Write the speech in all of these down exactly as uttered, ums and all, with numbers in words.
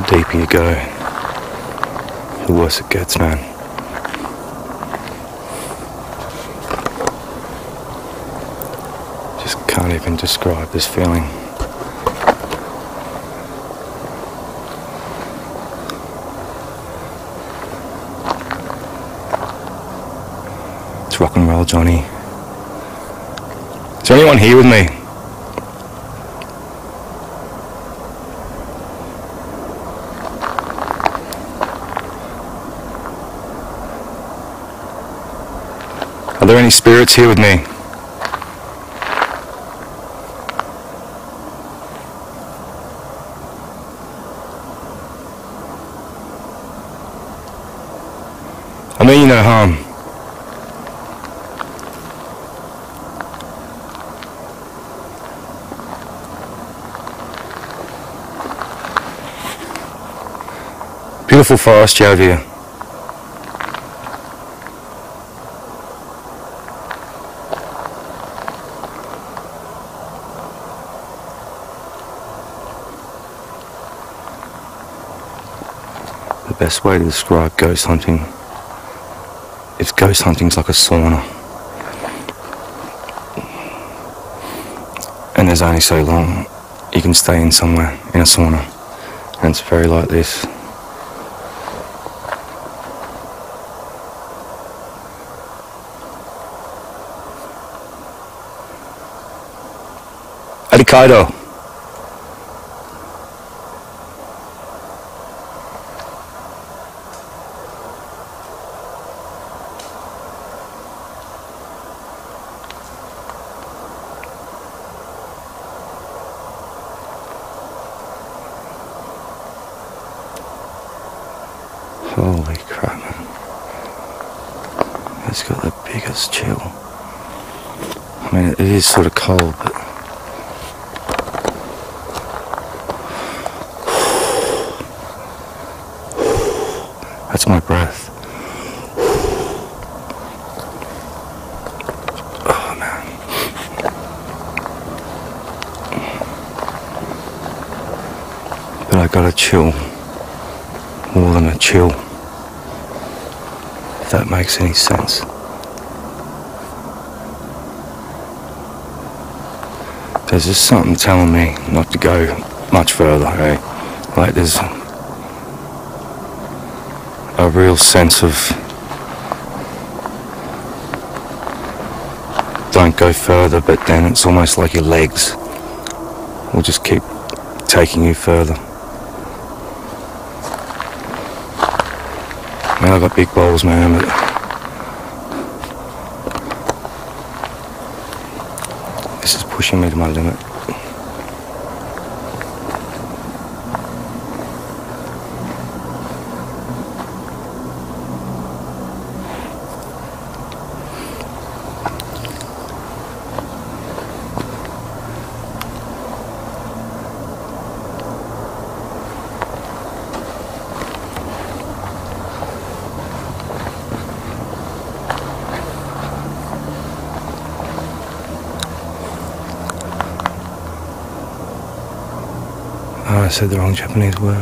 deeper you go, the worse it gets, man. Just can't even describe this feeling. It's rock and roll, Johnny. Is there anyone here with me? Are there any spirits here with me? I mean you no harm. Beautiful forest you have here. The best way to describe ghost hunting is ghost hunting's like a sauna. And there's only so long you can stay in somewhere in a sauna. And it's very like this. Arigato. Holy crap, man. It's got the biggest chill. I mean, it is sort of cold, but... That's my breath. Oh, man. But I gotta chill. More than a chill. If that makes any sense. There's just something telling me not to go much further, eh? Like there's a real sense of don't go further, but then it's almost like your legs will just keep taking you further. I mean, I've got big balls, man, but this is pushing me to my limit. Oh, I said the wrong Japanese word.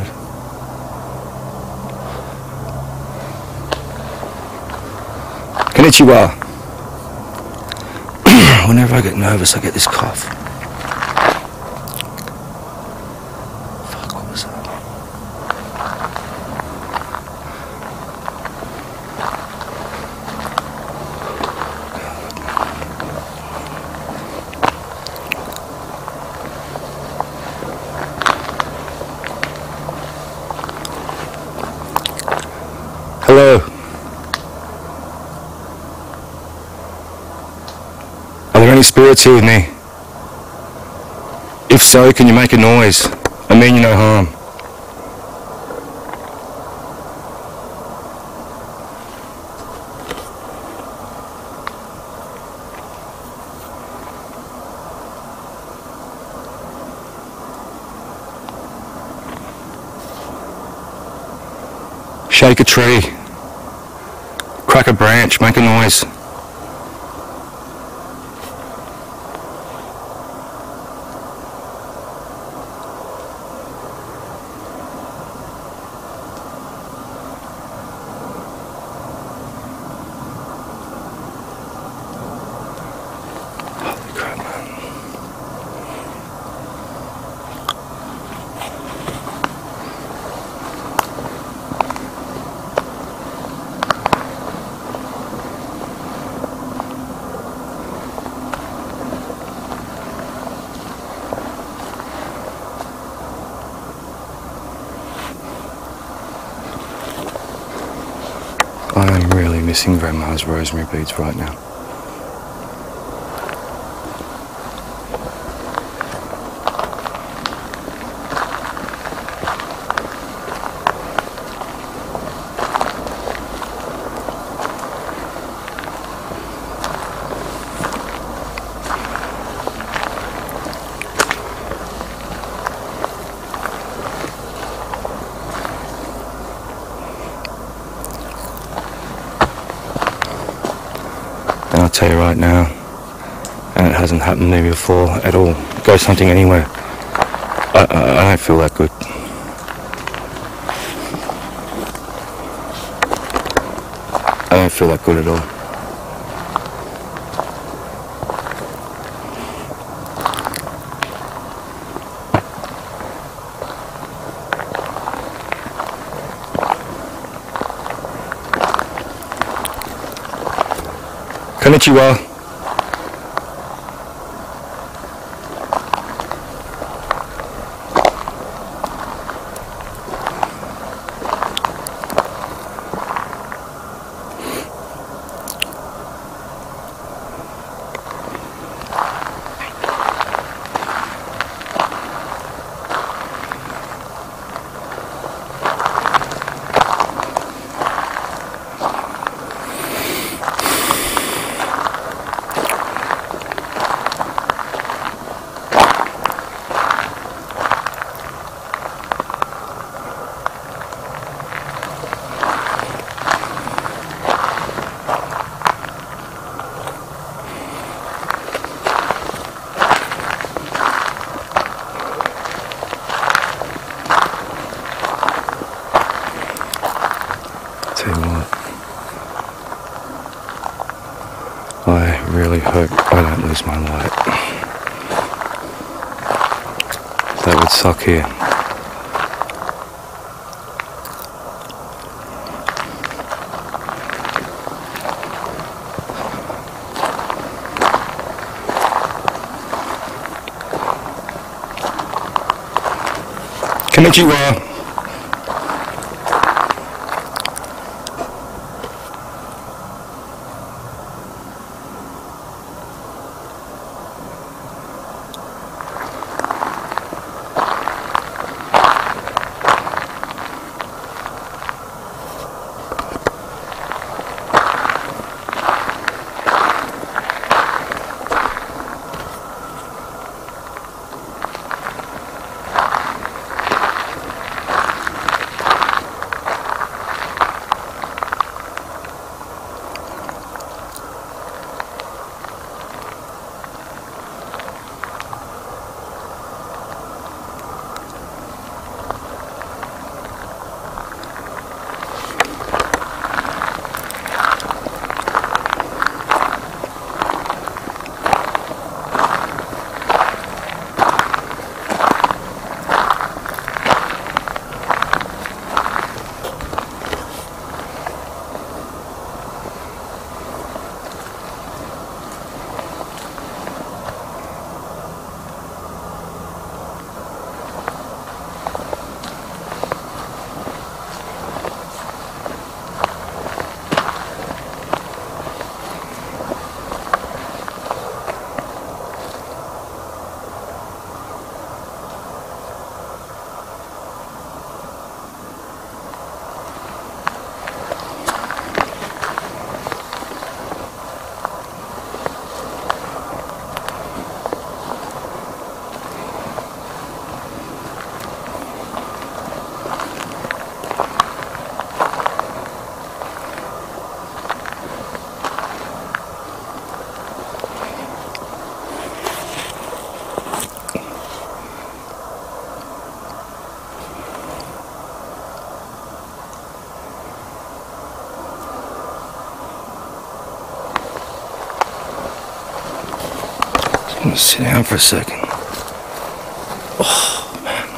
Konnichiwa. Whenever I get nervous, I get this cough. Fuck, what was that? Hello. Are there any spirits here with me? If so, can you make a noise? I mean you no harm. Shake a tree. Crack a branch, make a noise. really missing Grandma's rosemary beads right now. And I'll tell you right now, and it hasn't happened to me before at all, ghost hunting anywhere, I, I, I don't feel that good. I don't feel that good at all. Konnichiwa. Tell you what, I really hope I don't lose my light. That would suck here. Konnichiwa. I'm gonna sit down for a second. Oh, man.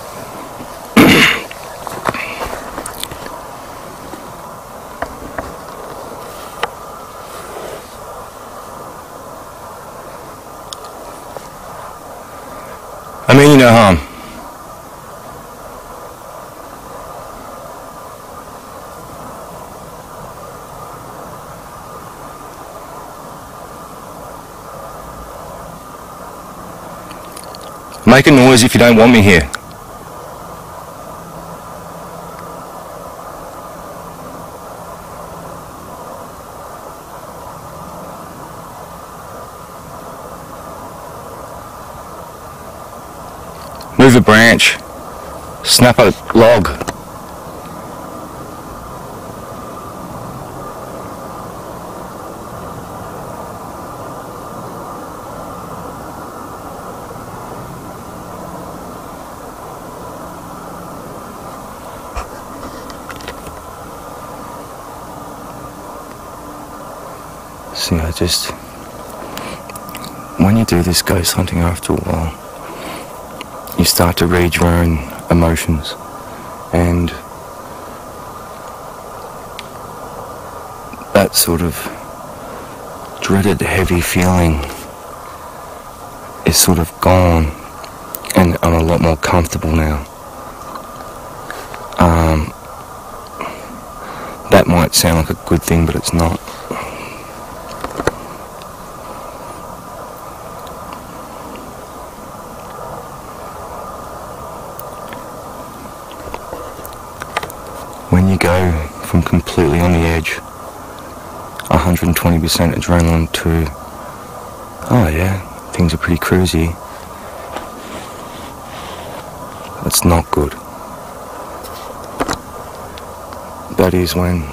I mean you no harm. Make a noise if you don't want me here. Move a branch. Snap a log. See, I just... when you do this ghost hunting after a while, you start to read your own emotions, and that sort of dreaded heavy feeling is sort of gone, and I'm a lot more comfortable now. Um, that might sound like a good thing, but it's not. When you go from completely on the edge, one hundred twenty percent adrenaline, to, oh yeah, things are pretty cruisy, that's not good. That is when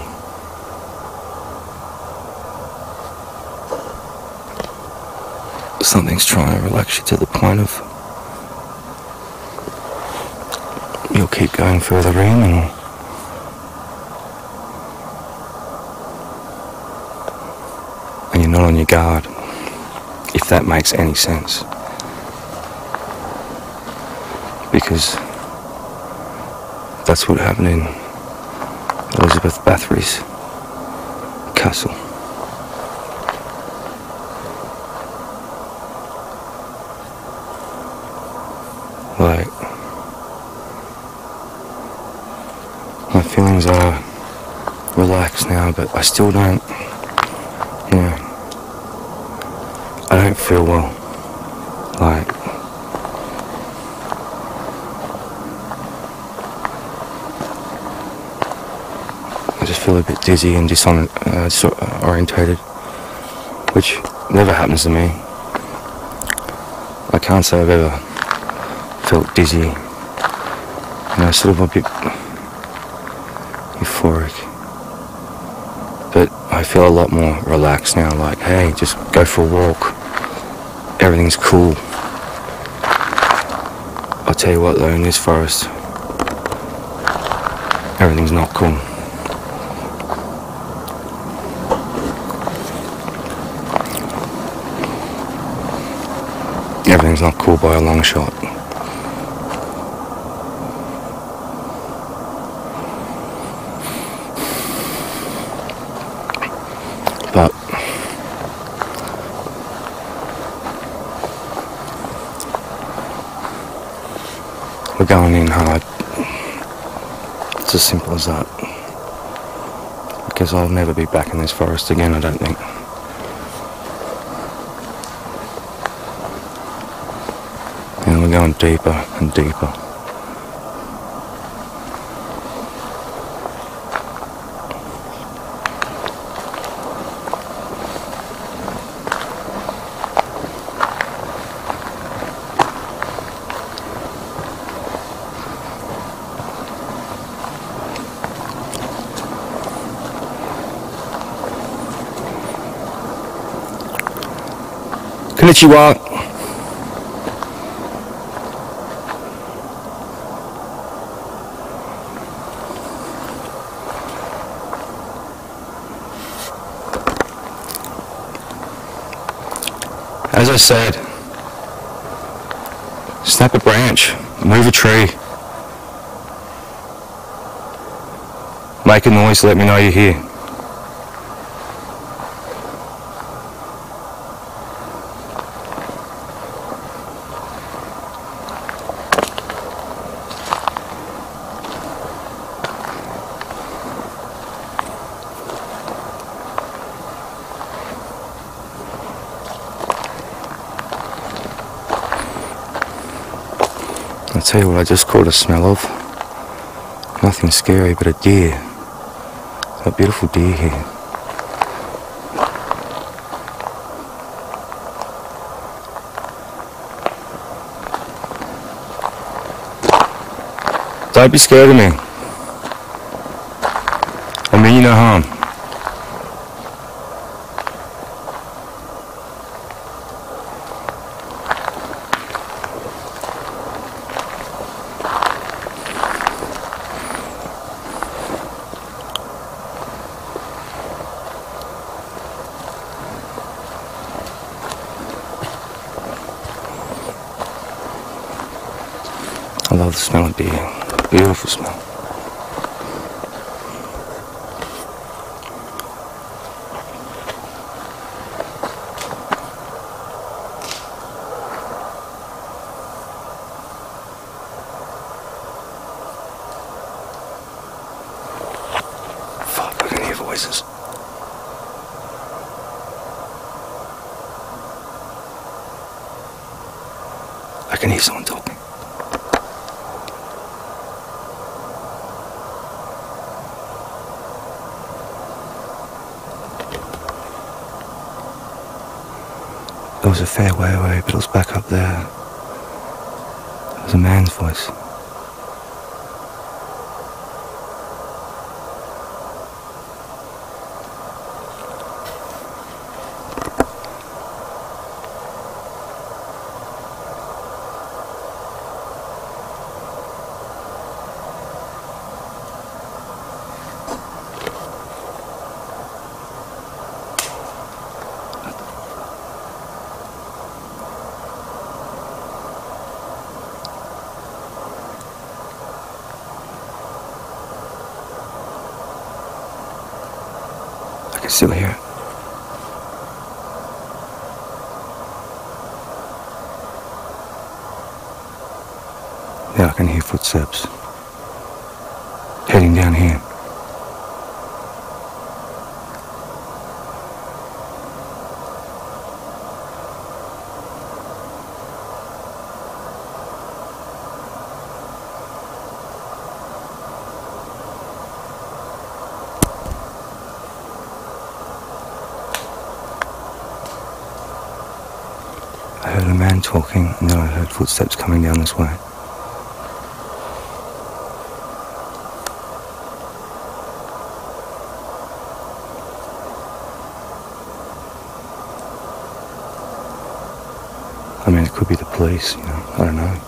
something's trying to relax you to the point of you'll keep going further in, and and you're not on your guard, if that makes any sense. Because that's what happened in Elizabeth Bathory's castle. Like, my feelings are relaxed now, but I still don't, you know, I don't feel well. Like, I just feel a bit dizzy and disorient, uh, disorientated, which never happens to me. I can't say I've ever felt dizzy, you know, sort of a bit euphoric. But I feel a lot more relaxed now, like, hey, just go for a walk. Everything's cool. I'll tell you what though, in this forest, everything's not cool. Everything's not cool by a long shot. But we're going in hard. It's as simple as that. Because I'll never be back in this forest again, I don't think. And we're going deeper and deeper. Konnichiwa. As I said, snap a branch, move a tree, make a noise to let me know you're here. I'll tell you what I just caught a smell of. Nothing scary, but a deer. A beautiful deer here. Don't be scared of me. I mean you no harm. I love the smell of deer. Beautiful smell. Fuck, I can hear voices. I can hear someone talking. It was a fair way away, but it was back up there. It was a man's voice. I can still hear it. Yeah, I can hear footsteps heading down here. I heard a man talking, and then I heard footsteps coming down this way. I mean, it could be the police, you know, I don't know.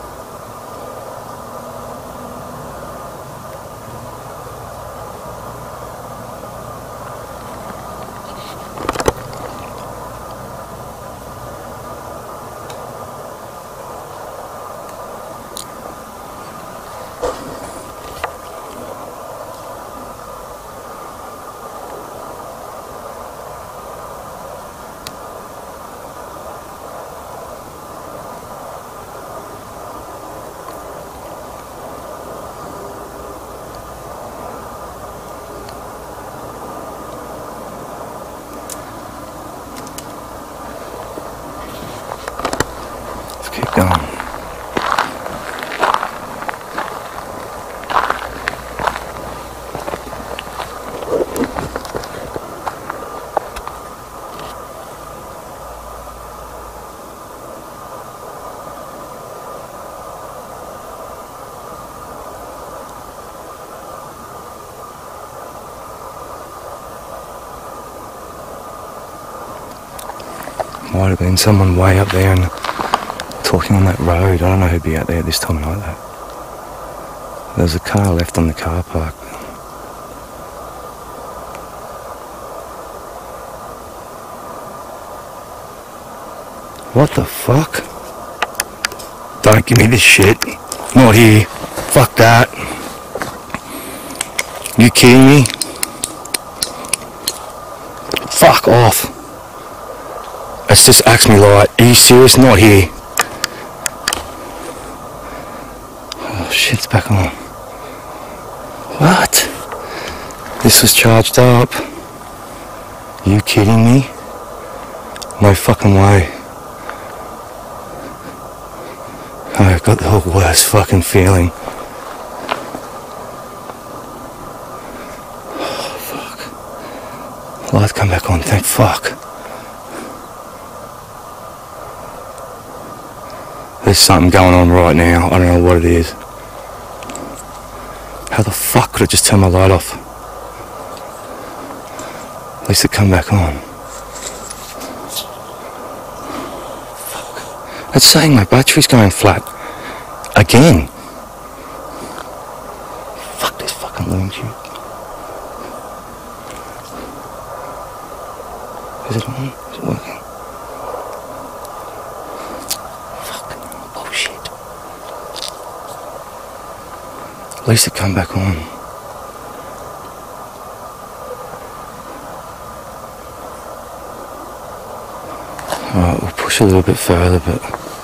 Keep going. Might have been someone way up there and talking on that road. I don't know who'd be out there at this time of night though. There's a car left on the car park. What the fuck? Don't give me this shit. Not here. Fuck that. You kidding me? Fuck off. It's just Axe Me Light. Are you serious? Not here. Oh shit, it's back on. What? This was charged up. Are you kidding me? No fucking way. Oh got the worst fucking feeling. Oh, fuck. Lights come back on, thank fuck. There's something going on right now, I don't know what it is. How the fuck could I just turn my light off? At least it come back on. Fuck. It's saying my battery's going flat. Again. Fuck this fucking loom tube. Is it on? Is it working? Fuck. Oh shit. At least it come back on. Alright, we'll push a little bit further, but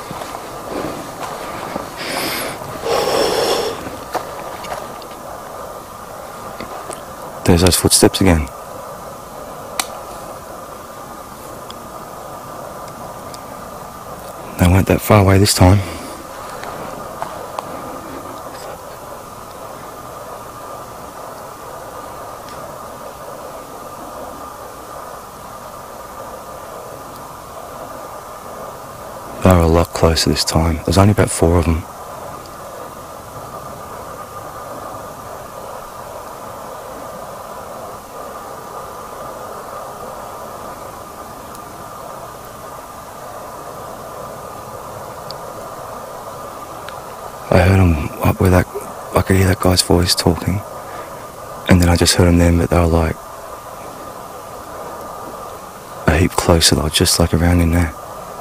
there's those footsteps again. They weren't that far away this time. They were a lot closer this time. There's only about four of them. I heard them up where that, I could hear that guy's voice talking, and then I just heard them then, but they were like a heap closer, they were just like around in there.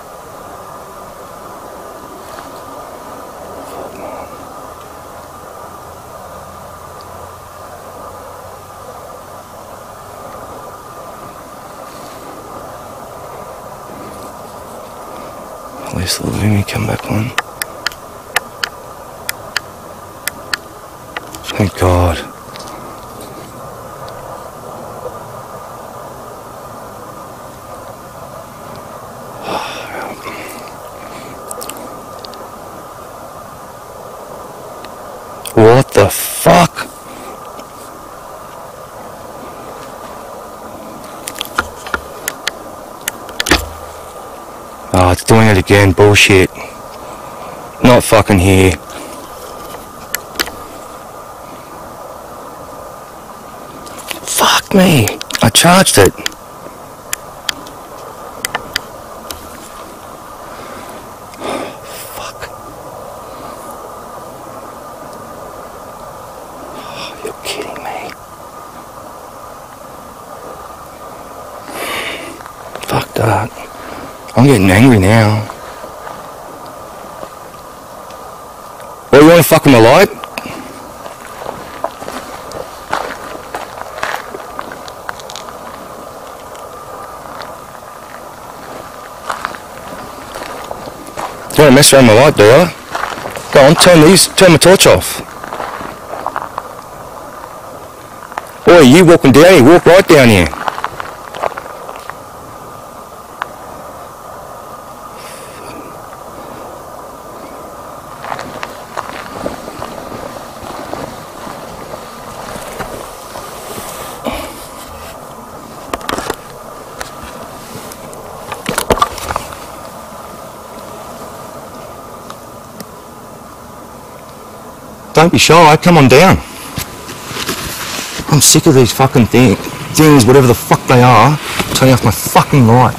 At least the Lumi come back on. Thank God. What the fuck? Oh, it's doing it again, bullshit. Not fucking here. Fuck me, I charged it. Fuck. Oh, you're kidding me. Fuck that. I'm getting angry now. Well, you wanna fuck with my light? You wanna mess around my light, do you? Go on, turn these, turn my torch off. Boy, you walking down here, walk right down here. Don't be shy, come on down. I'm sick of these fucking thing, things, whatever the fuck they are, turning off my fucking light.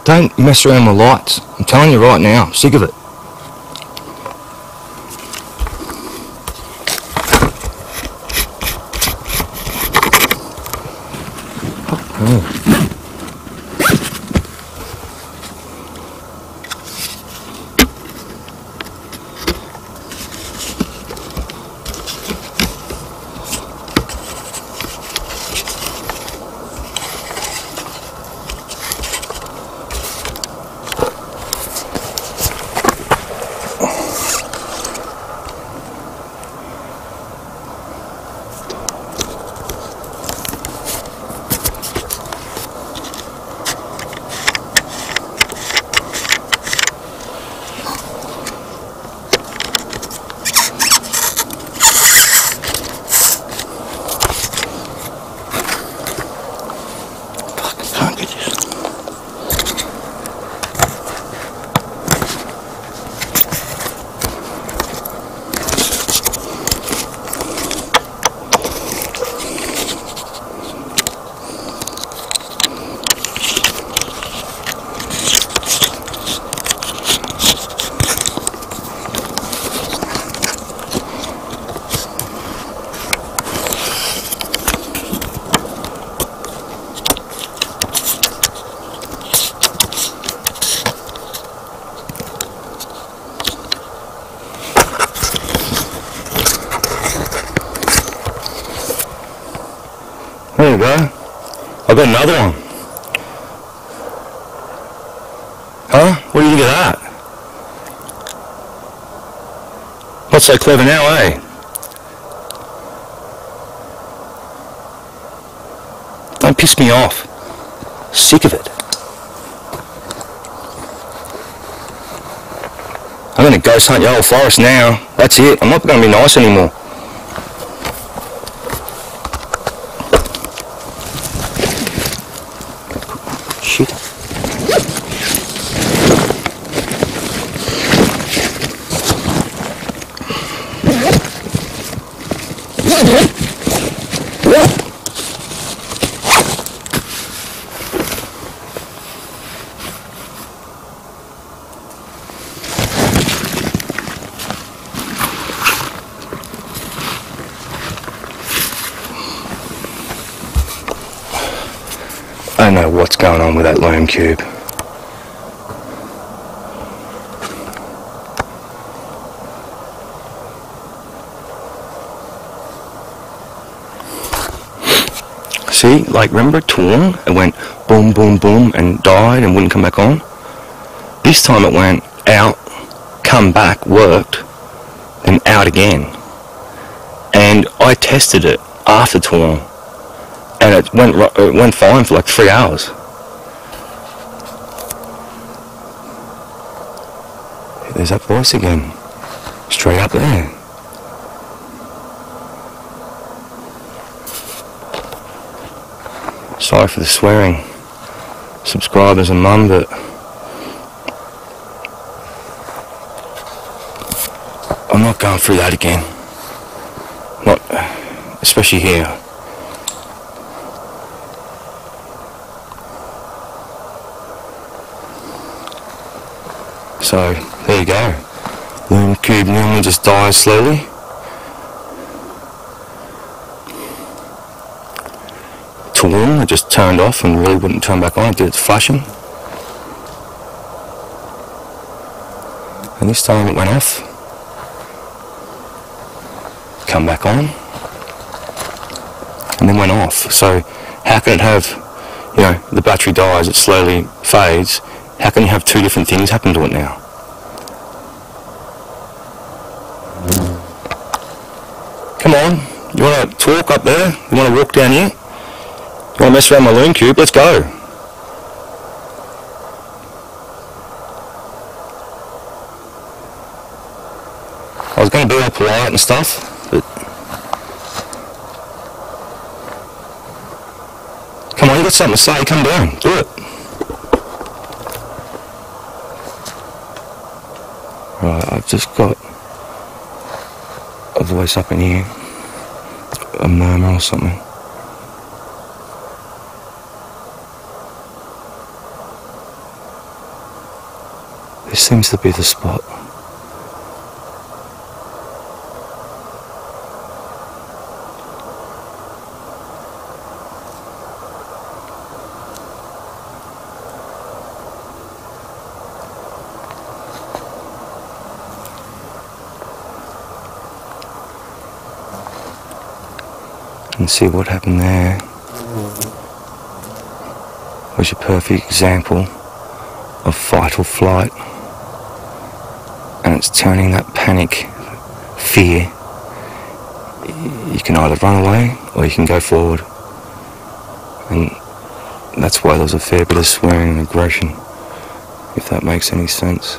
Don't mess around with lights. I'm telling you right now, I'm sick of it. Oh. There you go. I've got another one. Huh? What do you think of that? What's so clever now, eh? Don't piss me off. Sick of it. I'm gonna ghost hunt your whole forest now. That's it. I'm not gonna be nice anymore. Shit. I don't know what's going on with that loom cube. See, like remember Torn? It went boom, boom, boom and died and wouldn't come back on. This time it went out, come back, worked, and out again. And I tested it after Torn. And it went, it went fine for like three hours. There's that voice again. Straight up there. Sorry for the swearing, subscribers and mum, but I'm not going through that again. Not, especially here. So, there you go. Loom cube normally just dies slowly. Torn, it just turned off and really wouldn't turn back on. It did its flashing. And this time it went off. Come back on. And then went off. So, how can it have, you know, the battery dies, it slowly fades. How can you have two different things happen to it now? Come on, you want to talk up there? You want to walk down here? You want to mess around my loom cube? Let's go. I was going to be all polite and stuff, but... Come on, you got something to say, come down, do it. Right, I've just got a voice up in here, a murmur or something. This seems to be the spot. And see what happened there was a perfect example of fight or flight, and it's turning that panic, fear. You can either run away or you can go forward, and that's why there was a fair bit of swearing and aggression, if that makes any sense.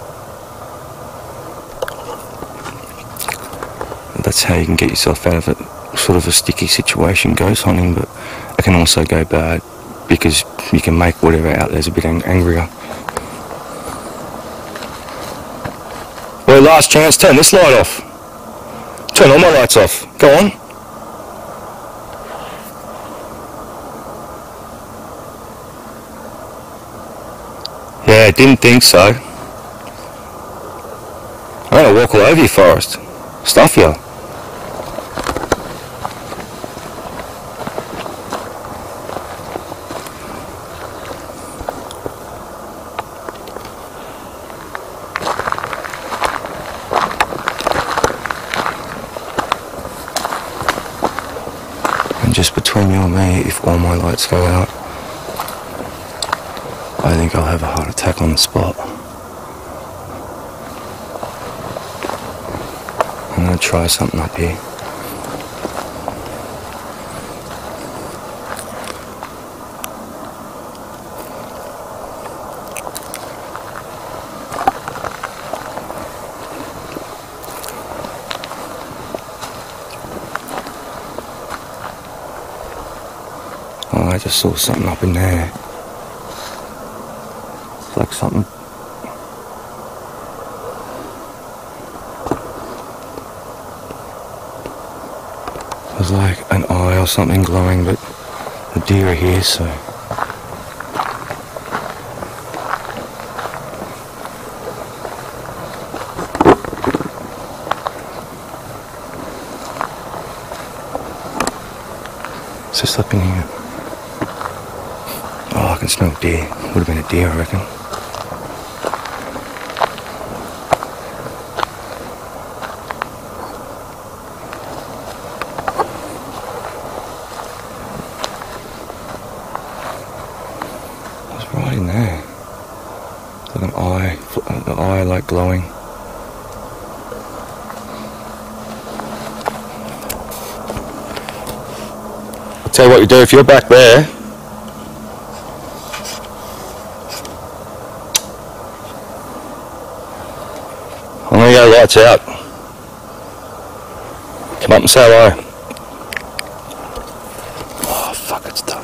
That's how you can get yourself out of it. Sort of a sticky situation, ghost hunting, but it can also go bad because you can make whatever out there's a bit ang angrier. Well, last chance, turn this light off. Turn all my lights off. Go on. Yeah, didn't think so. I'm gonna walk all over you, Forrest. Stuff you. Just between you and me, if all my lights go out, I think I'll have a heart attack on the spot. I'm gonna try something up here. I just saw something up in there. It's like something. It was like an eye or something glowing, but the deer are here, so. It's just up in here. Oh, I can smell deer. Would have been a deer, I reckon. It was right in there. It's like an eye, the eye like glowing. I'll tell you what you do if you're back there. I'm gonna go lights out. Come up and say hello. Oh fuck, it's done.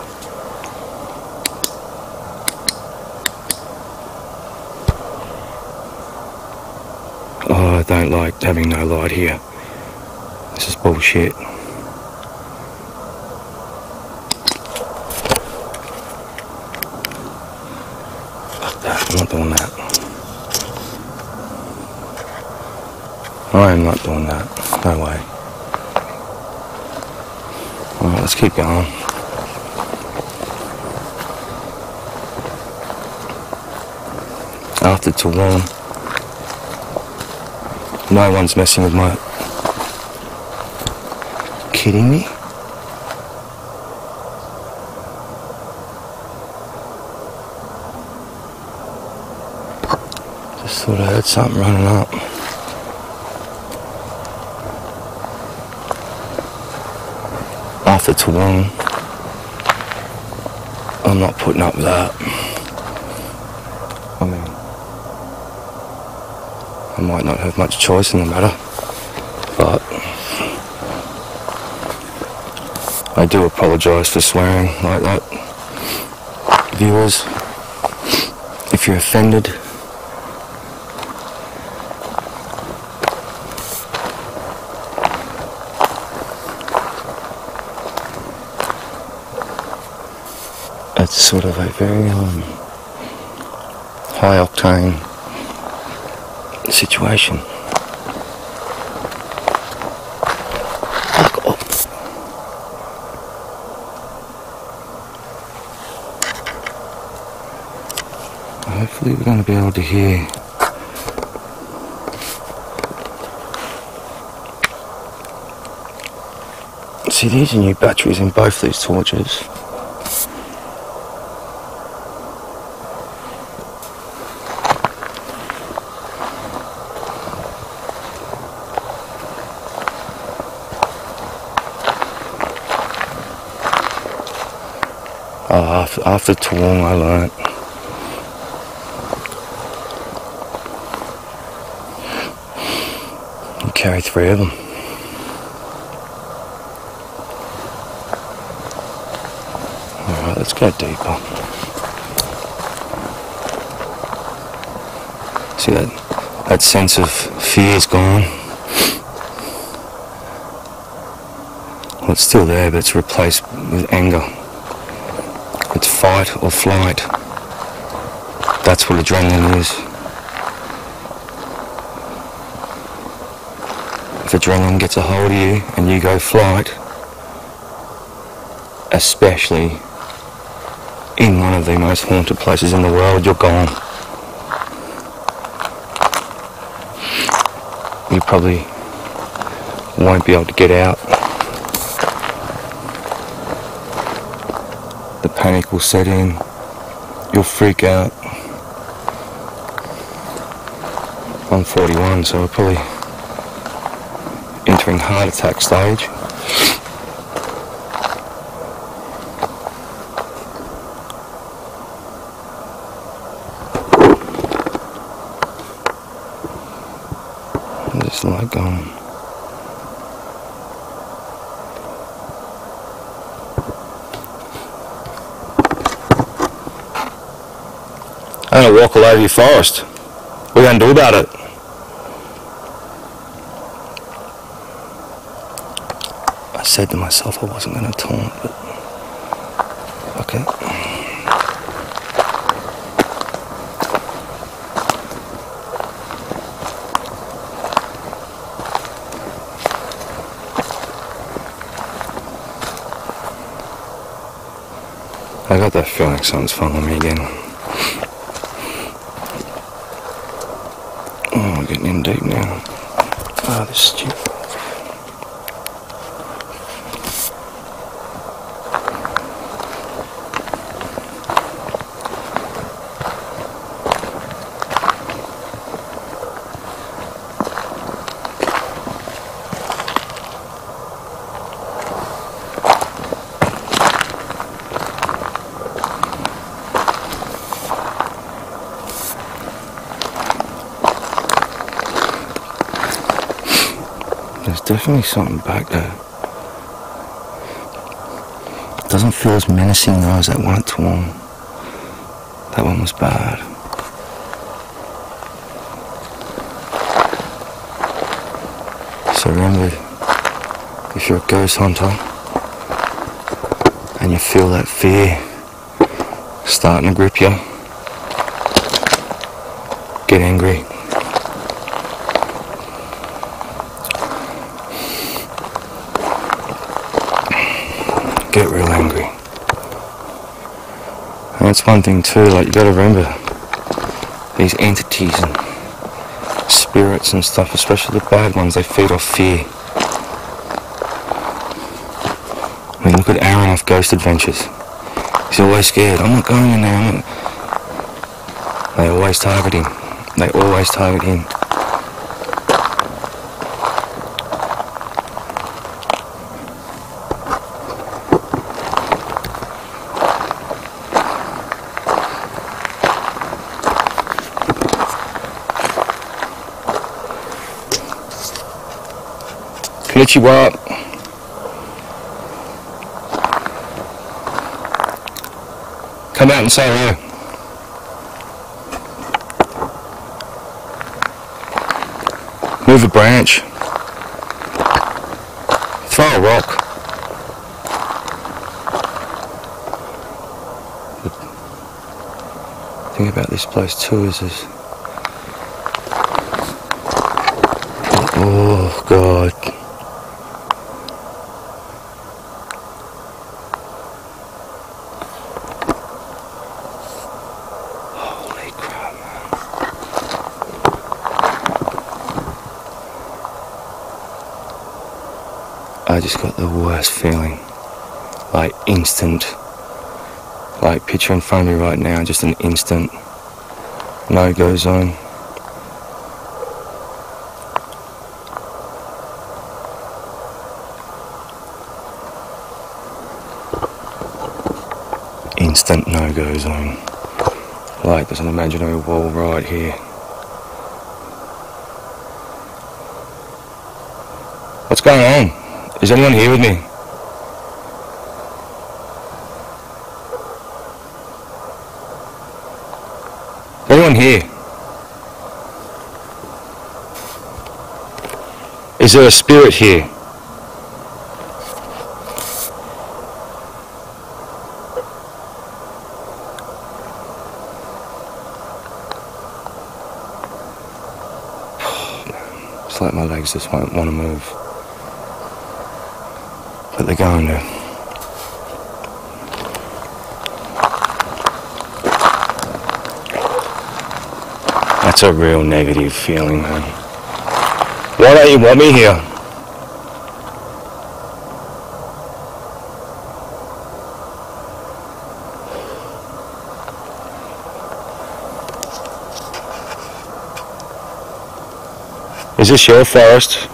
Oh, I don't like having no light here. This is bullshit. Fuck that, I'm not doing that. I am not doing that. No way. Alright, let's keep going. After Toulon, no one's messing with my... Kidding me? Just thought I heard something running up. After Toulon, I'm not putting up with that. I mean, I might not have much choice in the matter, but I do apologise for swearing like that. Viewers, if you're offended, it's sort of a very um, high octane situation. Fuck off. Hopefully we're going to be able to hear. See, these are new batteries in both these torches. Oh, after, after Toowong I learnt you carry three of them. Alright, let's go deeper. See that, that sense of fear's gone. Well, it's still there, but it's replaced with anger. It's fight or flight. That's what adrenaline is. If adrenaline gets a hold of you and you go flight, especially in one of the most haunted places in the world, you're gone. You probably won't be able to get out. The panic will set in. You'll freak out. I'm forty-one, so we're probably entering heart attack stage. Just like going. I'm gonna walk all over your forest. What are you gonna do about it? I said to myself I wasn't gonna taunt, but okay. I got that feeling something's following me again. Oh, we're getting in deep now. Oh, this is stupid. There's definitely something back there. It doesn't feel as menacing though as that one at Toowong. That one was bad. So remember, if you're a ghost hunter and you feel that fear starting to grip you, get angry. Get real angry. And that's one thing too, like you gotta remember, these entities and spirits and stuff, especially the bad ones, they feed off fear. I mean, look at Aaron off Ghost Adventures. He's always scared. I'm not going in there. I'm not. They always target him. They always target him. Konnichiwa. Come out and say hello. Move a branch. Throw a rock. The thing about this place too is, is God. Holy crap, man. I just got the worst feeling. Like instant. Like picture in front of me right now, just an instant no-go zone. Instant no-go zone. Like there's an imaginary wall right here. What's going on? Is anyone here with me? Is anyone here? Is there a spirit here? It's like my legs just won't want to move. But they're going to. That's a real negative feeling, man. Why don't you want me here? Is this your forest?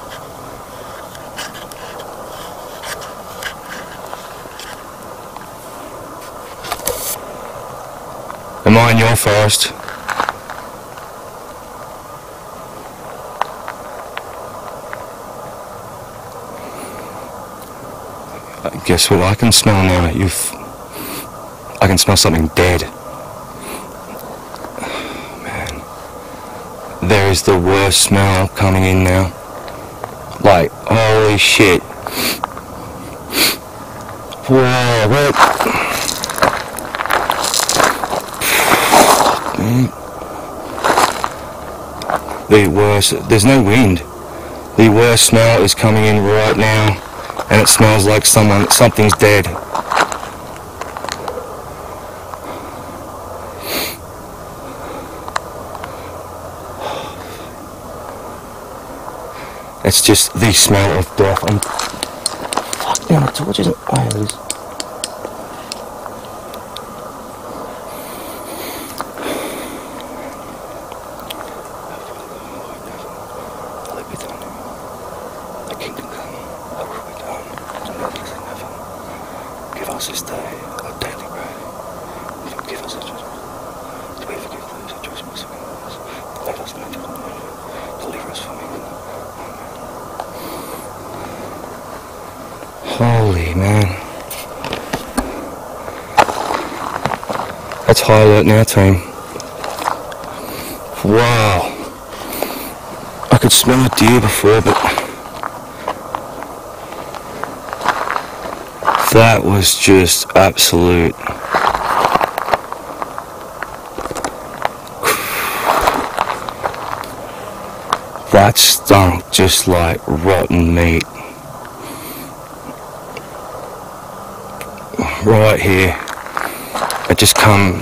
Am I in your forest? Guess what I can smell now? You've... I can smell something dead. Man. There is the worst smell coming in now. Like, holy shit. Whoa, what? The worst... There's no wind. The worst smell is coming in right now. And it smells like someone, something's dead. It's just the smell of death. I'm... Fuck, damn, the torch isn't... Oh, it is. This day, our daily bread. Forgive us our trespasses, as we forgive those who trespass against us. Lead us not into temptation, deliver us from evil. Holy man. That's high alert now, team. Wow. I could smell a deer before, but that was just absolute. That stunk just like rotten meat. Right here. It just come.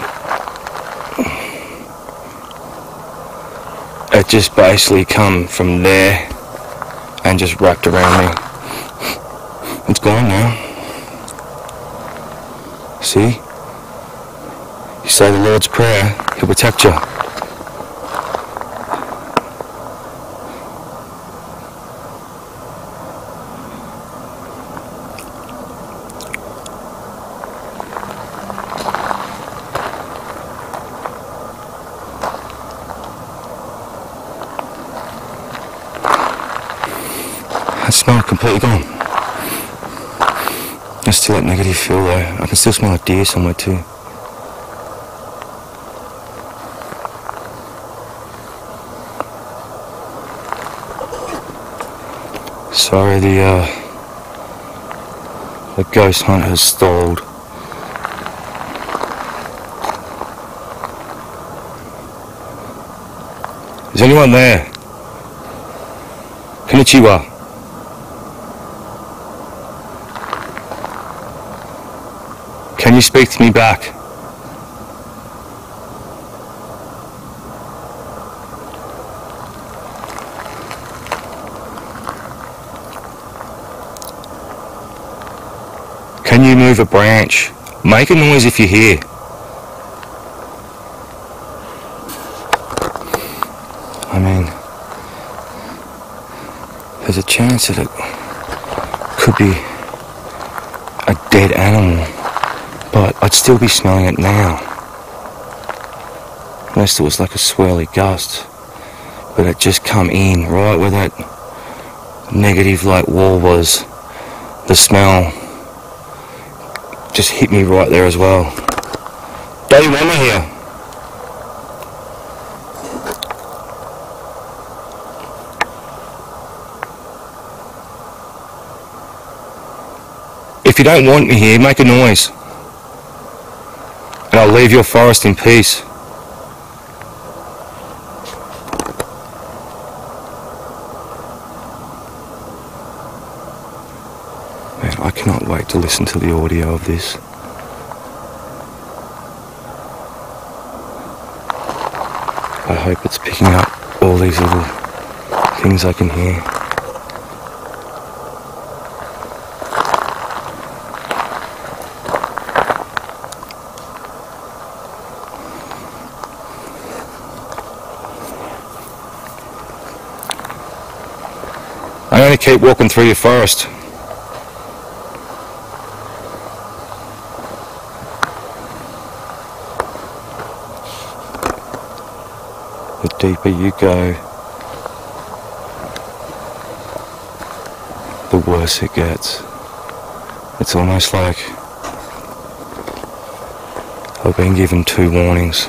It just basically come from there and just wrapped around me. It's gone now. See? You say the Lord's Prayer, He'll protect you. That smell completely gone. There's still that negative feel though. I can still smell a deer somewhere too. Sorry, the uh, the ghost hunt has stalled. Is anyone there? Can you Konnichiwa. Can you speak to me back? Can you move a branch? Make a noise if you're here. I mean, there's a chance that it could be a dead animal, but I'd still be smelling it now. Unless it was like a swirly gust, but it just come in right where that negative like wall was. The smell just hit me right there as well. Don't you want me here? If you don't want me here, make a noise. And I'll leave your forest in peace. Man, I cannot wait to listen to the audio of this. I hope it's picking up all these little things I can hear. I'm going to keep walking through your forest. The deeper you go, the worse it gets. It's almost like I've been given two warnings.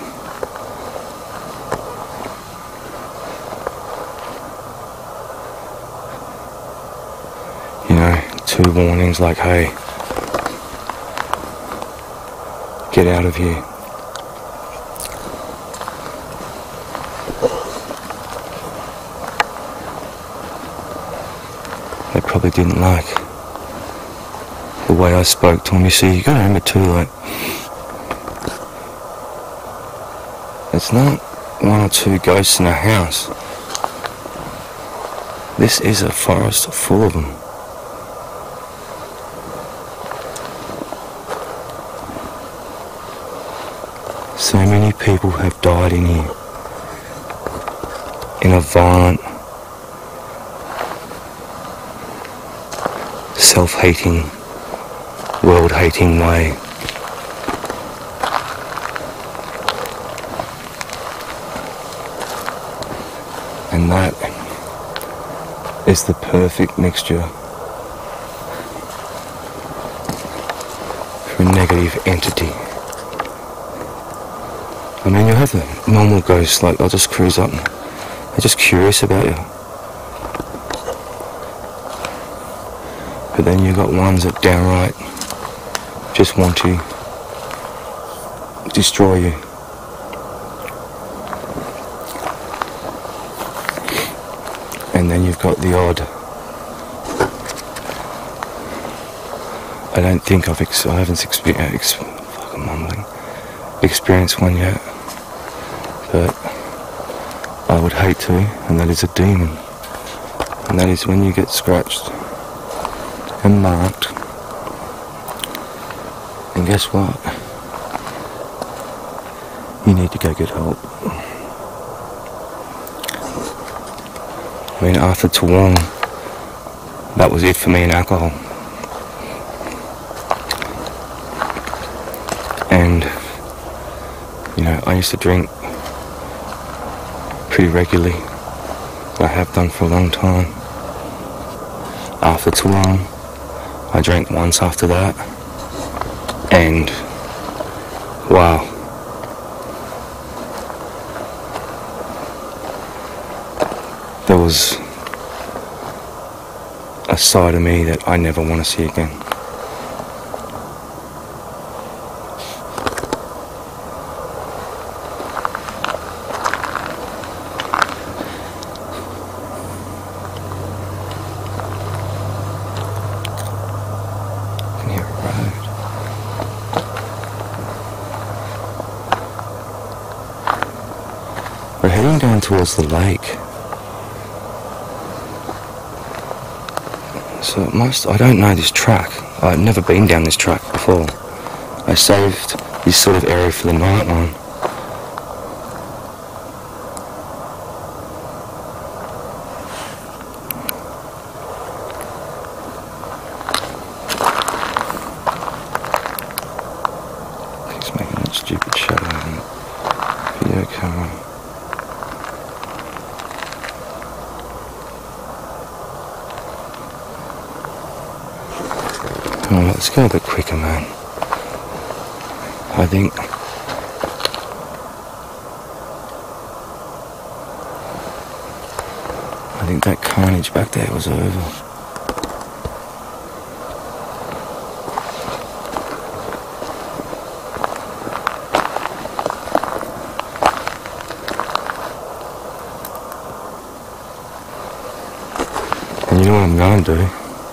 You know, two warnings like, hey, get out of here. They probably didn't like the way I spoke to them. You see, you gotta remember too, like, it's not one or two ghosts in a house. This is a forest full of them. So many people have died in here in a violent, self-hating, world-hating way. And that is the perfect mixture for a negative entity. I mean, you have the normal ghosts, like, they'll just cruise up and they're just curious about you. But then you've got ones that downright just want to destroy you. And then you've got the odd, I don't think I've, ex I haven't experienced, ex fucking mumbling, experienced one yet. But I would hate to, and that is a demon. And that is when you get scratched and marked. And guess what? You need to go get help. I mean, after Toowong, that was it for me in alcohol. And, you know, I used to drink pretty regularly. I have done for a long time. After Toowong, I drank once after that. And, wow. There was a side of me that I never want to see again. towards the lake. So it must, I don't know this track. I've never been down this track before. I saved this sort of area for the night one. He's making that stupid shadow on the video camera. Oh, let's go a bit quicker, man. I think I think that carnage back there was over. And you know what I'm gonna do?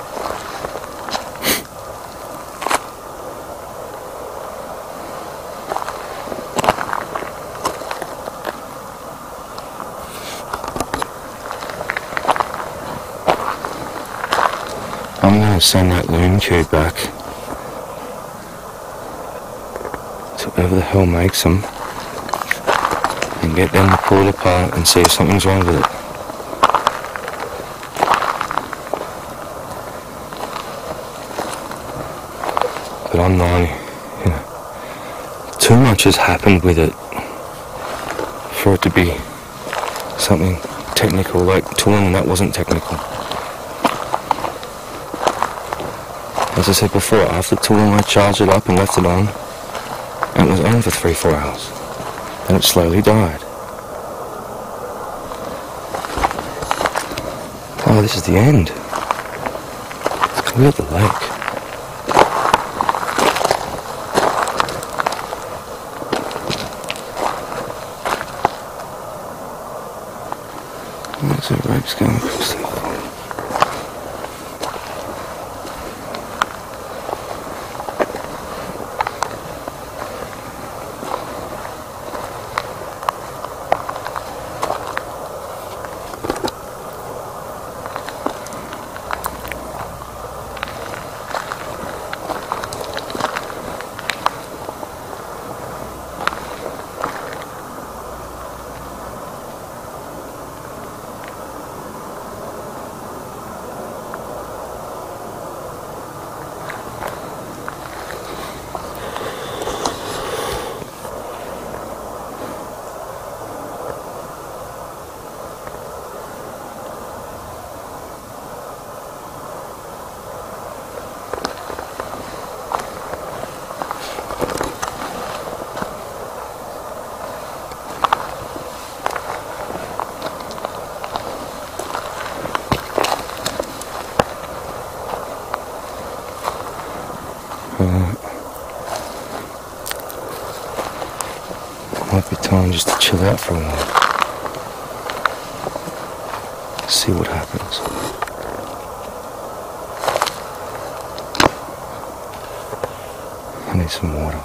I'm going to send that loon cube back to whoever the hell makes them and get them to pull it apart and see if something's wrong with it. But I'm not, you know, too much has happened with it for it to be something technical, like tooling, that wasn't technical. As I said before, after tooling I charged it up and left it on, and it was on for three, four hours. Then it slowly died. Oh, this is the end. We're at the lake. There's a rope's going across there. Right. Might be time just to chill out for a while. See what happens. I need some water.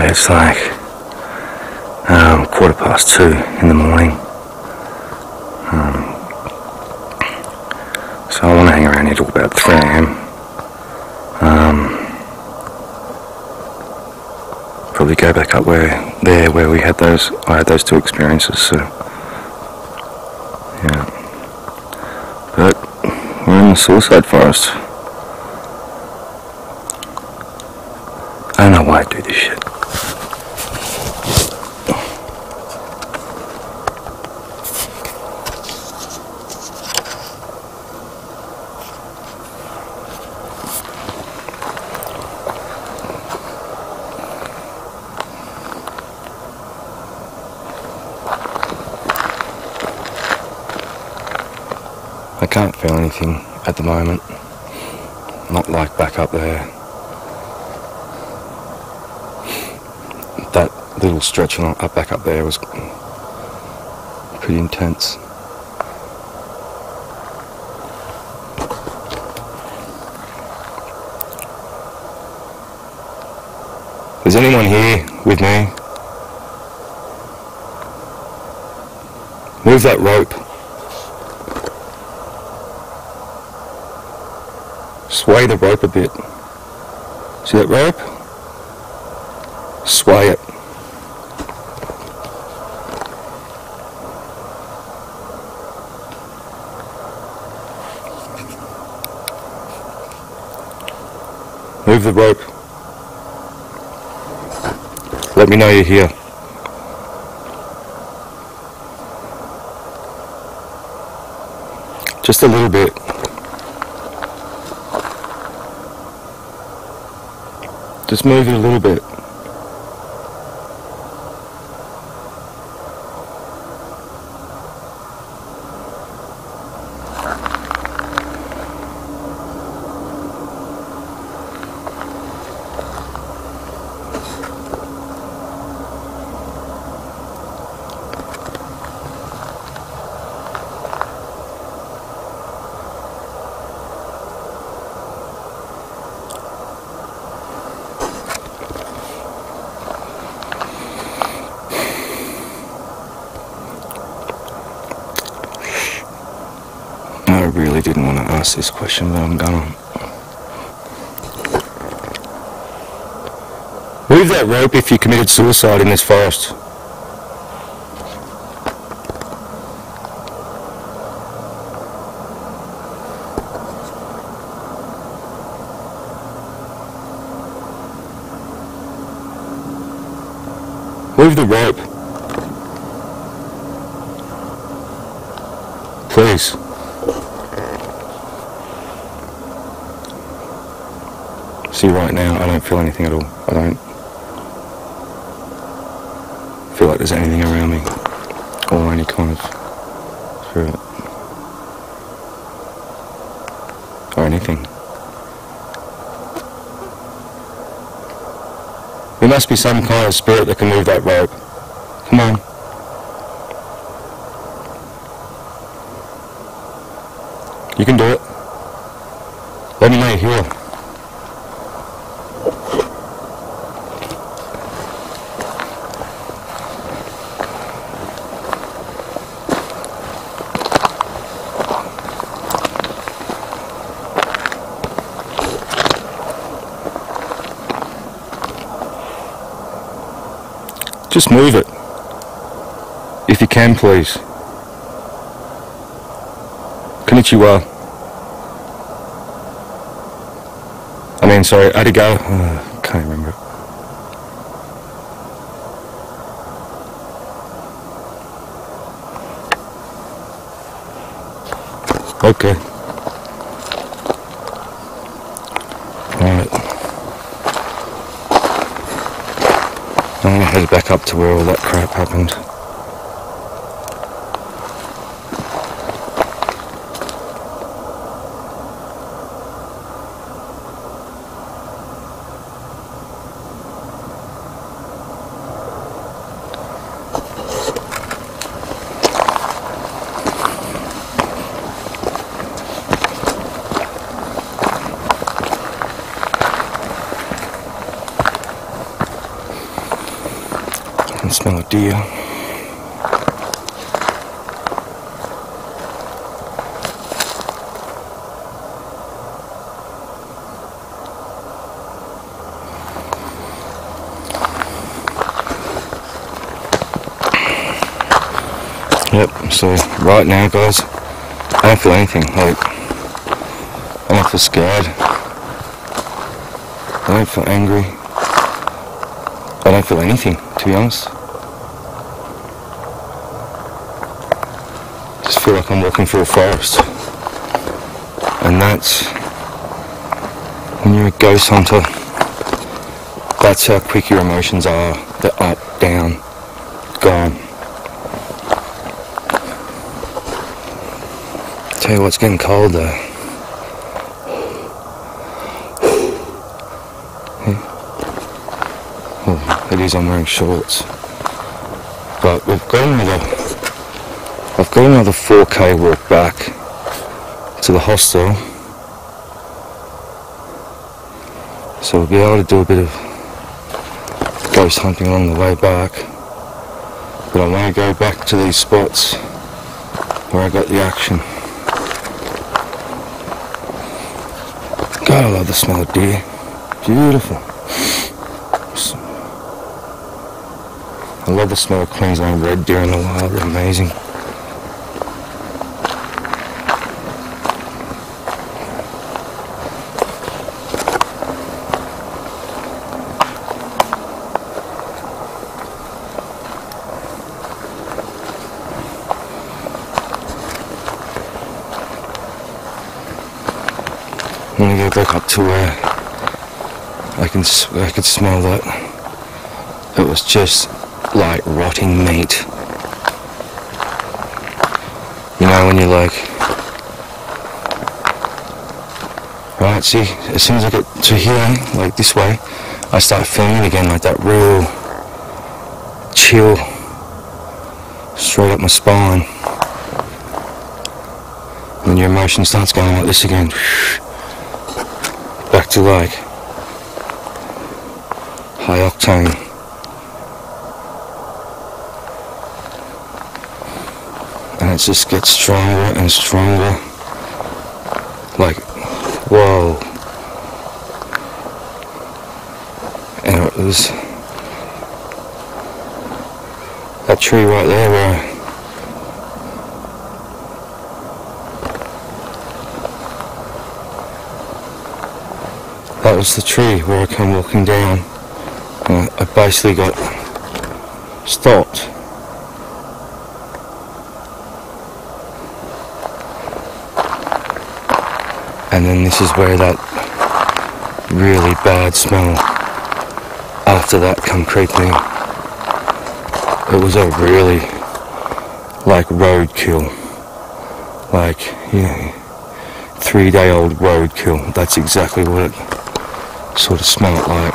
it's like um, quarter past two in the morning. Um, so I want to hang around here till about three a m. Um, probably go back up where there where we had those I had those two experiences. So yeah, but we're in the suicide forest. I don't know why I do this shit. I can't feel anything at the moment. Not like back up there. That little stretch on up back up there was pretty intense. Is anyone here with me? Move that rope. Sway the rope a bit. See that rope? Sway it. Move the rope. Let me know you're here. Just a little bit. Just move it a little bit. I really didn't want to ask this question, but I'm gonna. Move that rope if you committed suicide in this forest. Move the rope. Please. See, right now I don't feel anything at all. I don't feel like there's anything around me or any kind of spirit or anything. There must be some kind of spirit that can move that rope. Come on. You can do it. Let me know you're here. Just move it. If you can, please. Konnichiwa. I mean, sorry, arigato. Uh, can't remember. Okay. Alright. I'm gonna head back up to where all that crap happened. can smell a deer. Yep, so right now guys, I don't feel anything. Like, I don't feel scared. I don't feel angry. I don't feel anything, to be honest. I just feel like I'm walking through a forest. And that's, when you're a ghost hunter, that's how quick your emotions are. They're up, down, gone. Tell you what, it's getting cold though. Oh, it is, I'm wearing shorts. But we've got another, I've got another four K walk back to the hostel. So we'll be able to do a bit of ghost hunting along the way back. But I want to go back to these spots where I got the action. God, I love the smell of deer. Beautiful. I love the smell of Queensland red deer in the wild. They're amazing. I'm gonna go back up to where I can I could smell that it was just like rotting meat. You know, when you're like, right, see, as soon as I get to here, like this way, I start feeling it again, like that real chill straight up my spine. And then your emotion starts going like this again. Back to like high octane. And it just gets stronger and stronger. Like, whoa. And it was that tree right there where that was the tree where I came walking down, and I basically got stopped. And then this is where that really bad smell after that come creeping in. It was a really like roadkill, like, you know, three day old roadkill. That's exactly what it sort of smelled like.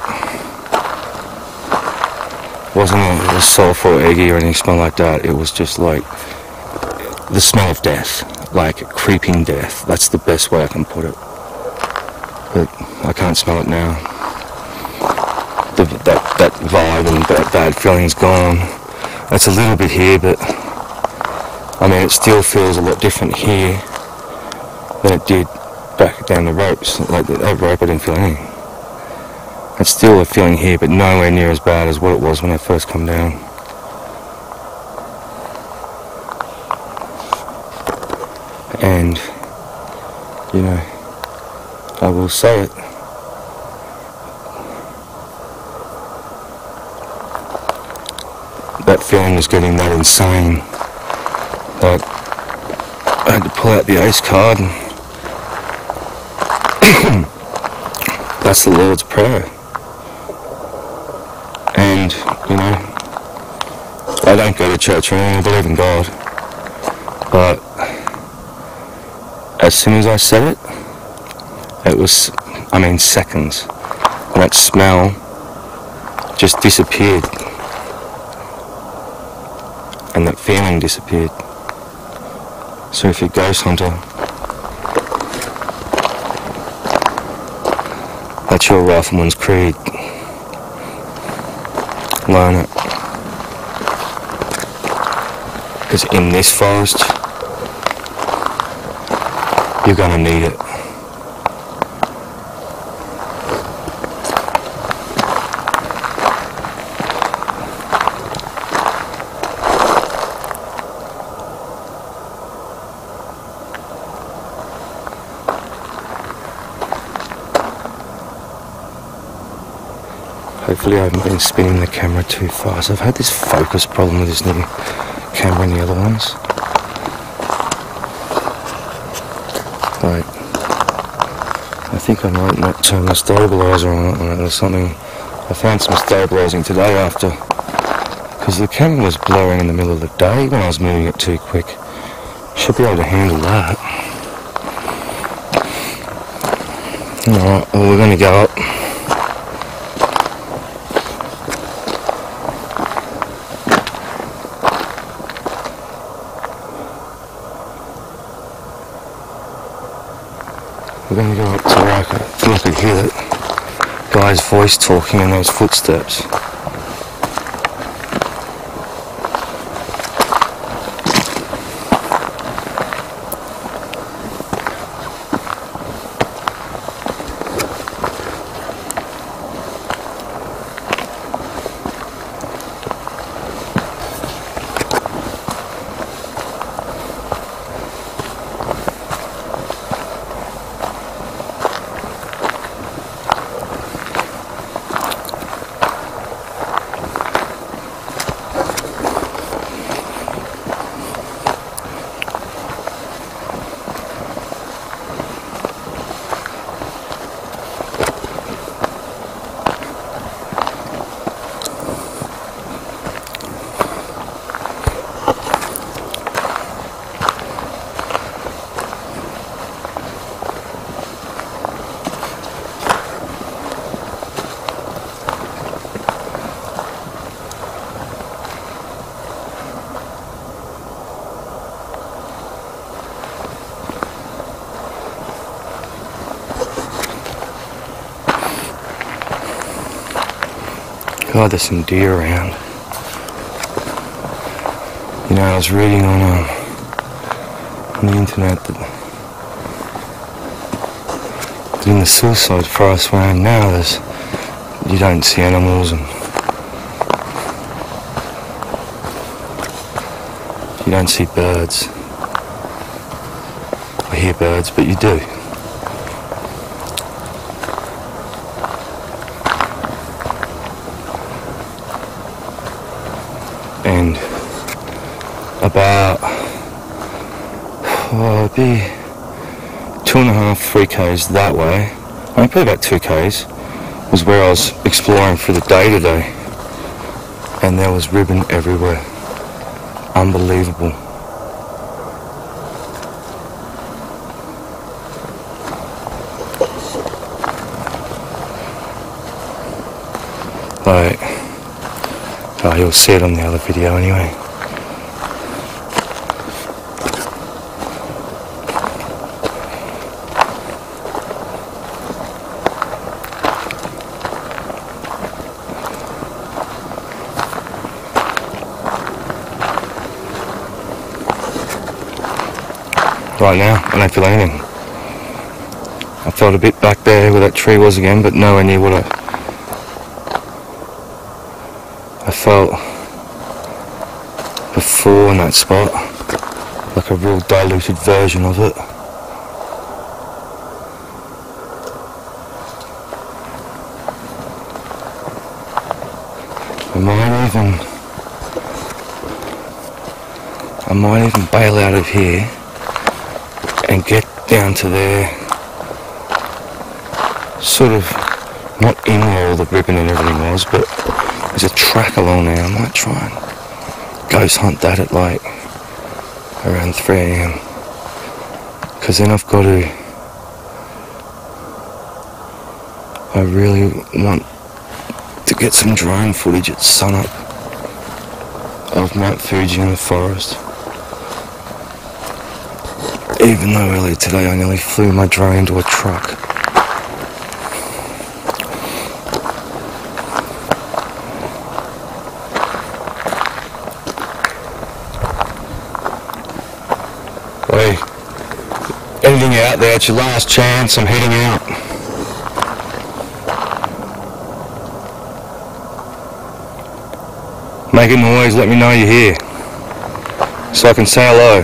It wasn't a, a sulphur or eggy or anything smell like that. It was just like the smell of death. Like creeping death. That's the best way I can put it. But I can't smell it now. The, that, that vibe and that bad feeling's gone. That's a little bit here, but I mean, it still feels a lot different here than it did back down the ropes. Like that rope, I didn't feel anything. It's still a feeling here, but nowhere near as bad as what it was when I first come down. And, you know, I will say it, that feeling was getting that insane that I had to pull out the ace card, and that's the Lord's Prayer. And, you know, I don't go to church or anything, I believe in God, but as soon as I said it, it was, I mean, seconds. And that smell just disappeared. And that feeling disappeared. So if you're a ghost hunter, that's your rifleman's creed. Learn it. because in this forest, you're going to need it. Hopefully I haven't been spinning the camera too fast. I've had this focus problem with this new camera and the other ones. Like, I think I might not turn the stabilizer on it or something. I found some stabilizing today after, because the camera was blurring in the middle of the day when I was moving it too quick. Should be able to handle that. Alright, well we're going to go up. We're going to go up to where I could, till I could hear that guy's voice talking and those footsteps. God, there's some deer around. You know, I was reading on, um, on the internet that, that in the suicide forest where I am now, there's, you don't see animals and you don't see birds. I hear birds, but you do. And about, oh, it'd be two and a half, three k's that way, I mean, probably about two k's, was where I was exploring for the day today. And there was ribbon everywhere. Unbelievable. Like, oh, you'll see it on the other video anyway. Right now, I don't feel anything. I felt a bit back there where that tree was again, but nowhere near what I I felt before in that spot, like a real diluted version of it. I might even, I might even bail out of here and get down to there, sort of not in where all the ribbon and everything was, but there's a track along there. I might try and ghost hunt that at like around three a m because then I've got to, I really want to get some drone footage at sunup of Mount Fuji in the forest. Even though earlier today I nearly flew my drone into a truck. out there, it's your last chance. I'm heading out. Make a noise, let me know you're here, so I can say hello.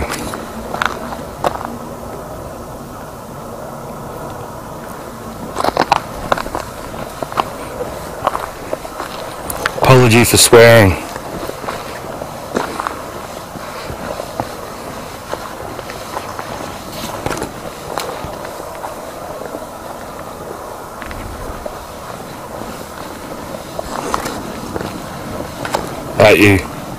Apology for swearing. At you.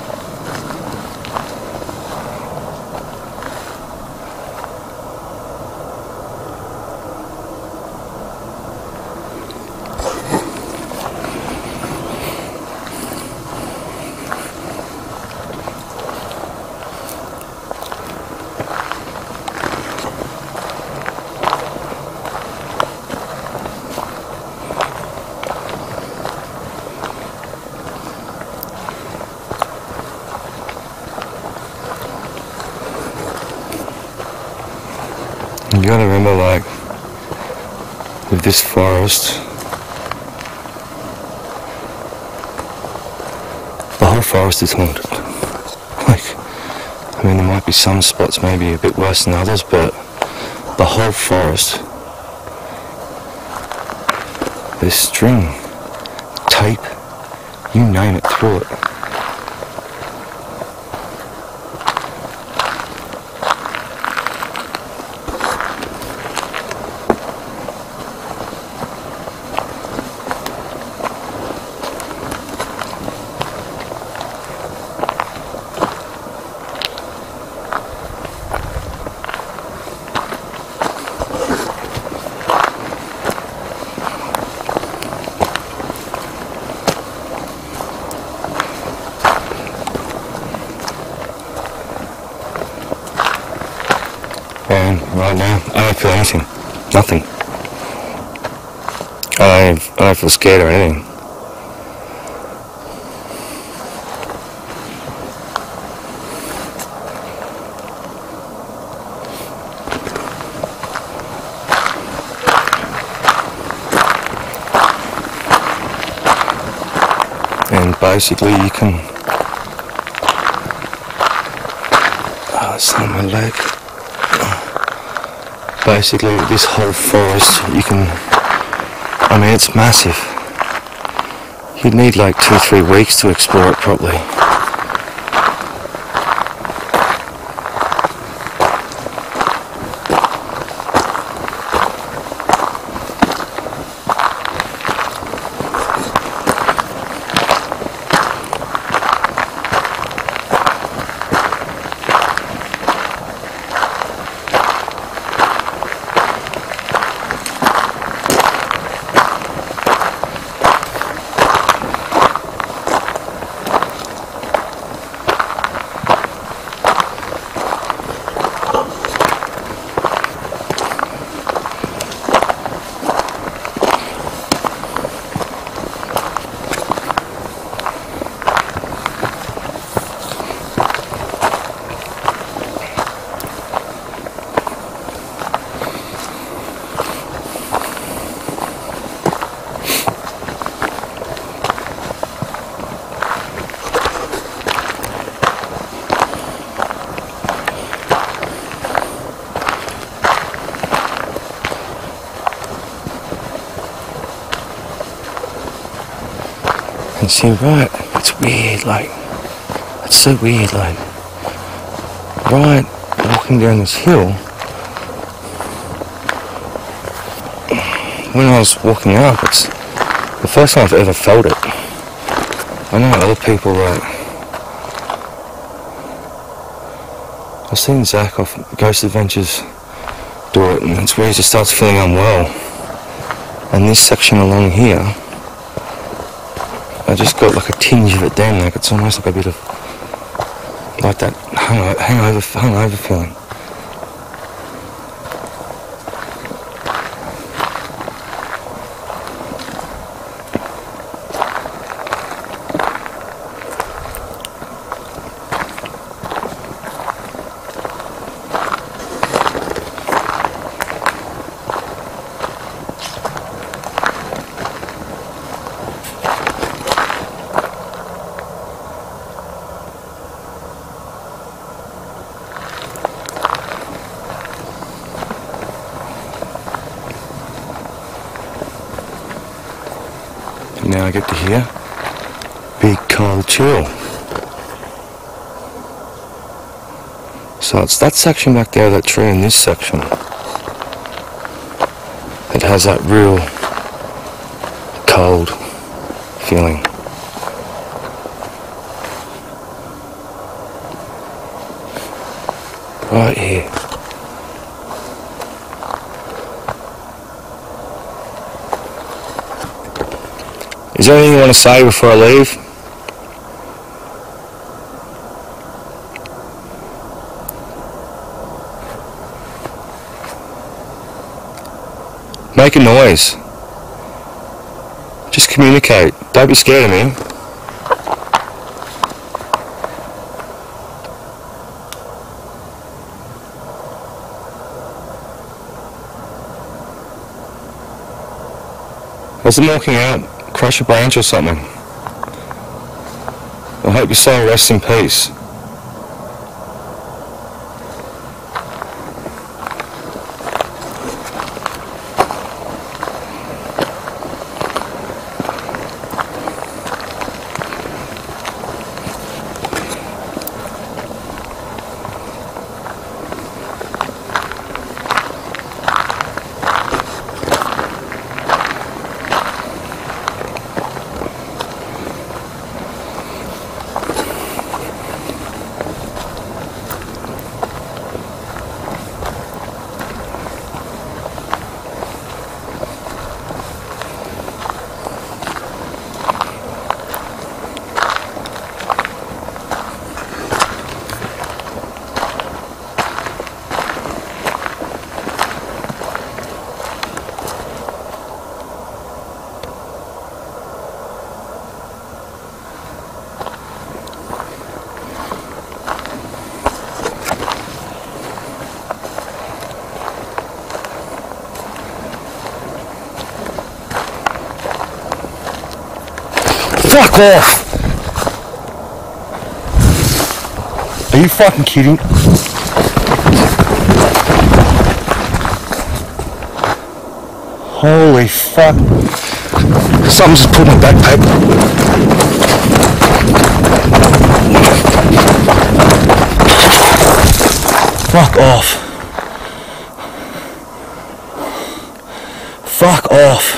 You gotta remember, like, with this forest, the whole forest is haunted. Like, I mean, there might be some spots maybe a bit worse than others, but the whole forest, there's string, tape, you name it, through it. And right now, I don't feel anything. Nothing. I don't, I don't feel scared or anything. And basically you can... Oh, it's on my leg. Basically, this whole forest, you can, I mean, it's massive. You'd need like two, three weeks to explore it properly. And see, right, it's weird, like, it's so weird, like, right, walking down this hill, when I was walking up, it's the first time I've ever felt it. I know other people, like, I've seen Zach off Ghost Adventures do it, and it's where he just starts feeling unwell. And this section along here, I just got like a tinge of it then, like it's almost like a bit of, like that hangover, hangover, hangover feeling. Now I get to hear big cold chill. So it's that section back there, that tree, and this section. It has that real cold feeling. Right here. Is there anything you want to say before I leave? Make a noise. Just communicate. Don't be scared of me. As I'm walking out, crush a branch or something. I hope your soul rests in peace. Fuck off! Are you fucking kidding? Holy fuck. Something just pulled my backpack. Fuck off. Fuck off.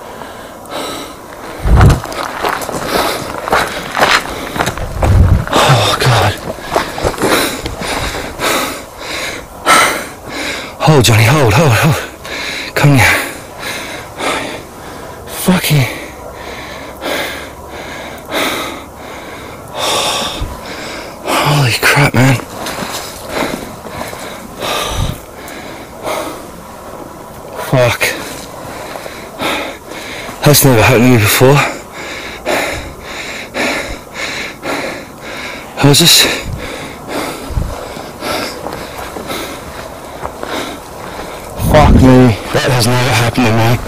Hold, Johnny, hold, hold, hold. Come here. Fucking. Holy crap, man. Fuck. That's never happened to me before. I was just. Fuck me, that has never happened to me.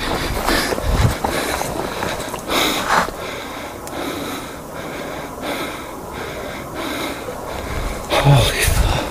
Holy fuck.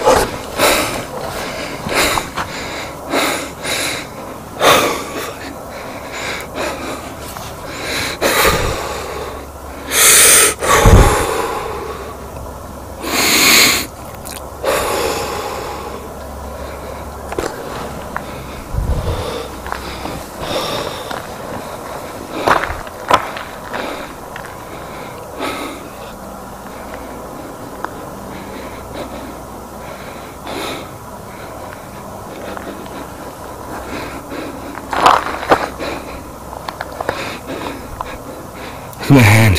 Look at my hand.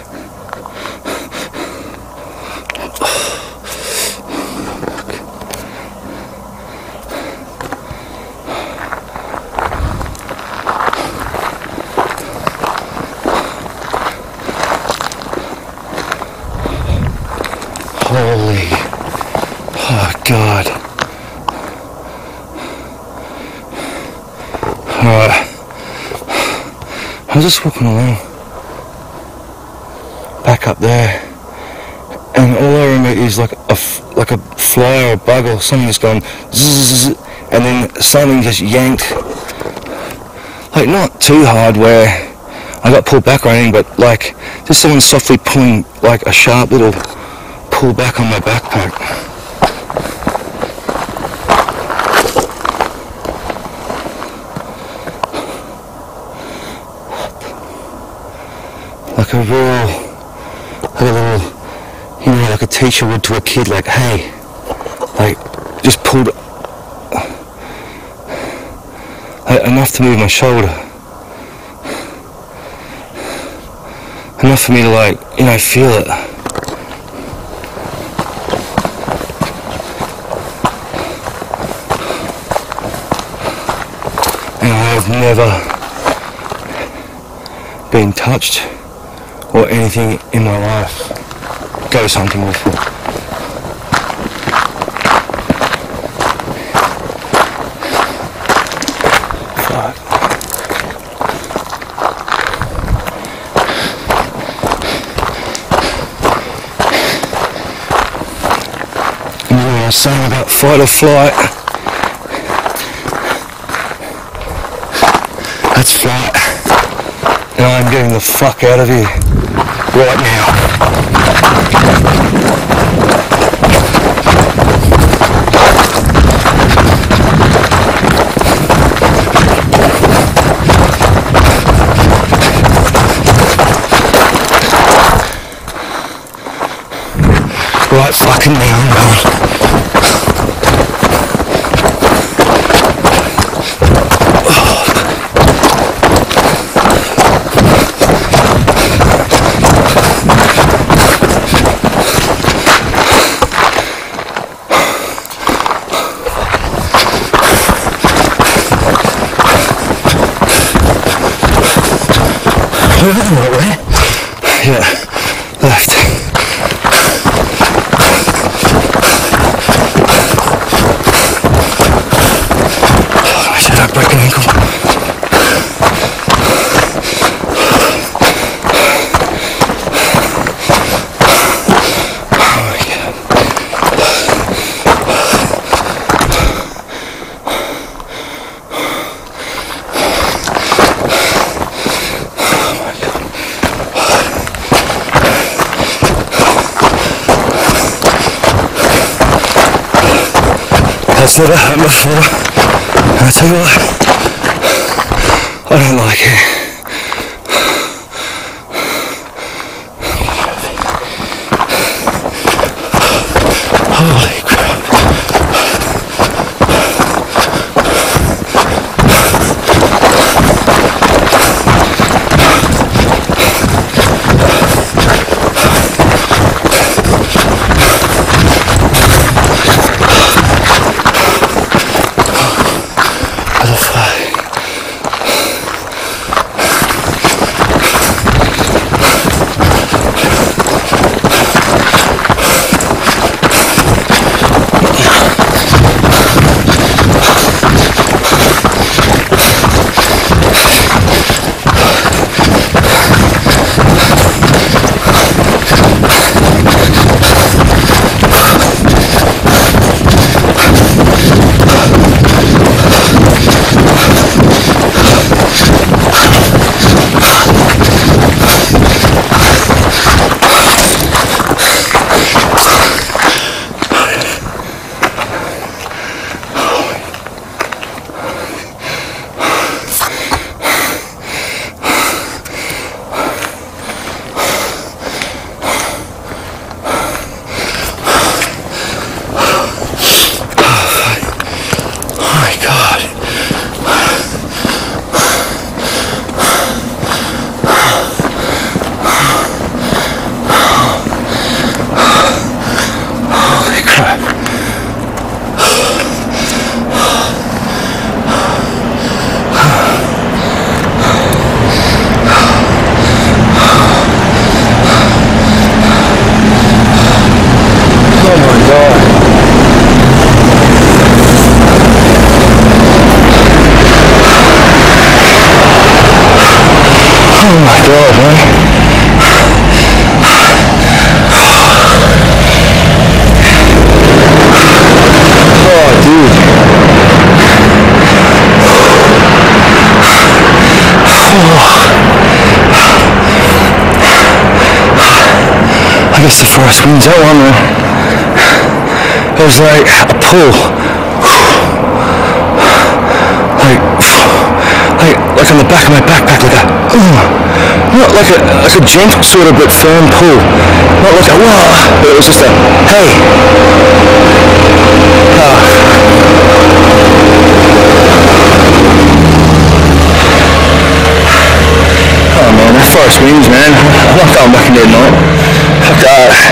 Holy, oh God. Alright, I was just walking along, back up there, and all I remember is like a, like a fly or a bug or something just going zzz, and then something just yanked, like not too hard where I got pulled back or anything, but like just someone softly pulling like a sharp little pull back on my backpack. Like a real, like a little, you know, like a teacher would to a kid, like, hey, like, just pulled, like, enough to move my shoulder. Enough for me to, like, you know, feel it. And I have never been touched or anything in my life ghost hunting before. Fuck. And what I was saying about fight or flight, that's flight. And I'm getting the fuck out of here right now. Right fucking now, I'm going. Right? Yeah, left. Oh, shit, I broke an ankle. Oh my God. That's never happened before, and I tell you what, I don't like it. Holy crap. Oh my God, man. Oh, dude. Oh. missed the forest winds, that one, man. It was like a pull. Like, like, like on the back of my backpack, like a, uh, not like a, like a gentle sort of but firm pull. Not like a, whoa, but it was just a, hey. Uh, Oh man, that forest winds, man. I'm not going back in there tonight. Fuck that.